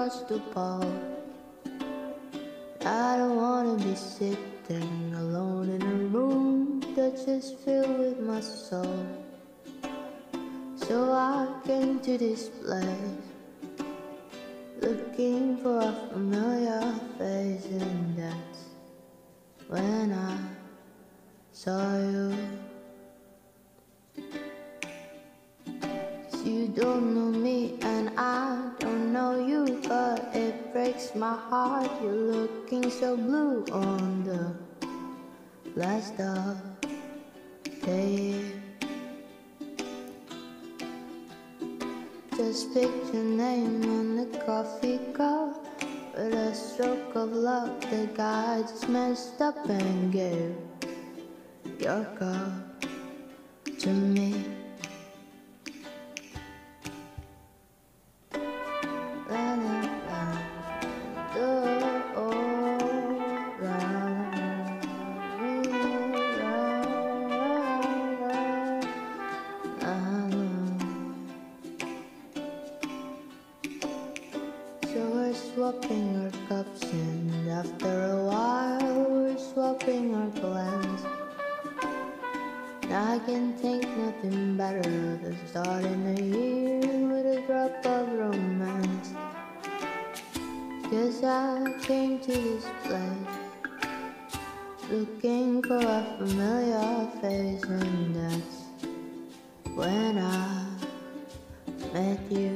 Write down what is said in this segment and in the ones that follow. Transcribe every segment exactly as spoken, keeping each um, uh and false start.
across the pole. I don't wanna be sitting alone in a room that's just filled with my soul. So I came to this place, looking for a familiar face, and that's when I saw you. 'Cause you don't know me and I don't know you, but it breaks my heart. You're looking so blue on the last of the year. Just pick your name on the coffee cup. With a stroke of luck, the guy just messed up and gave your cup to me. La, la, la, do, oh, la, la, la, la. So we're swapping our cups, and after a while we're swapping our plans. I can think nothing better than starting the year with a drop of romance. 'Cause I came to this place, looking for a familiar face, and that's when I met you.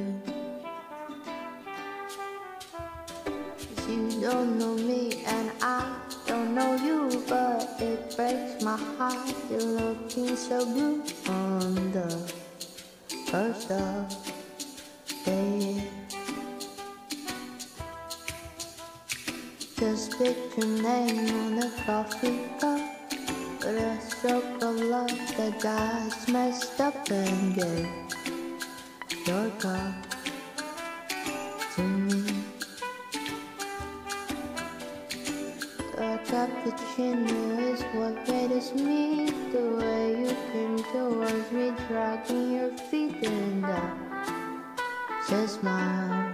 You don't know me and I don't know you, but it breaks my heart. You're looking so blue on the first of the year. Just pick your name on the coffee cup. With a stroke of luck, the guy's messed up and gave your cup to me. A cappuccino is what made us meet. The way you came towards me, dragging your feet, and I just smiled.